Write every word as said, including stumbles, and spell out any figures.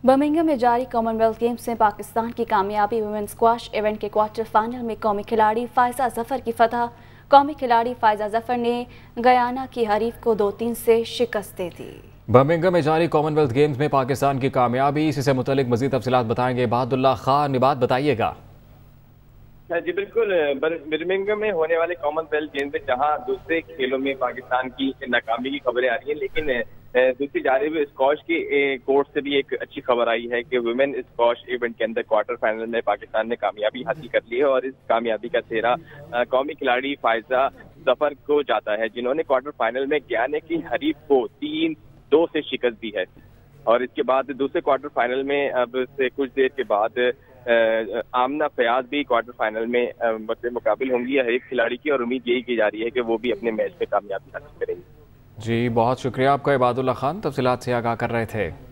Birmingham में जारी Commonwealth games में पाकिस्तान की कामयाबी वुमेन स्क्वाश इवेंट के क्वार्टर फाइनल में कौमी खिलाड़ी फायजा जफर की फतह। कौमी खिलाड़ी फायजा जफर ने गयाना की हरीफ को दो तीन से शिकस्त दे दी। बर्मिंघम में जारी कॉमनवेल्थ गेम्स में पाकिस्तान की कामयाबी, इसी से मुतालिक मजीद तफसीलात बताएंगे बहादुल्लाह खान। बात बताइएगा। जी बिल्कुल, बर्मिंघम में होने वाले कॉमनवेल्थ गेम्स में जहां दूसरे खेलों में पाकिस्तान की नाकामी की खबरें आ रही हैं, लेकिन दूसरी जानिब स्क्वाश की कोर्ट से भी एक अच्छी खबर आई है कि वुमेन स्क्वाश इवेंट के अंदर क्वार्टर फाइनल में पाकिस्तान ने कामयाबी हासिल कर ली है और इस कामयाबी का सेहरा कौमी खिलाड़ी फायजा जफर को जाता है, जिन्होंने क्वार्टर फाइनल में गयाना की हरीफ को तीन दो से शिकस्त दी है। और इसके बाद दूसरे क्वार्टर फाइनल में अब से कुछ देर के बाद आमना फयाज भी क्वार्टर फाइनल में मद्दे मुकाबिल होंगी हर एक खिलाड़ी की, और उम्मीद यही की जा रही है कि वो भी अपने मैच में कामयाबी हासिल करेंगी। जी बहुत शुक्रिया आपका इबादुल्लाह खान, तफसीलात से आगाह कर रहे थे।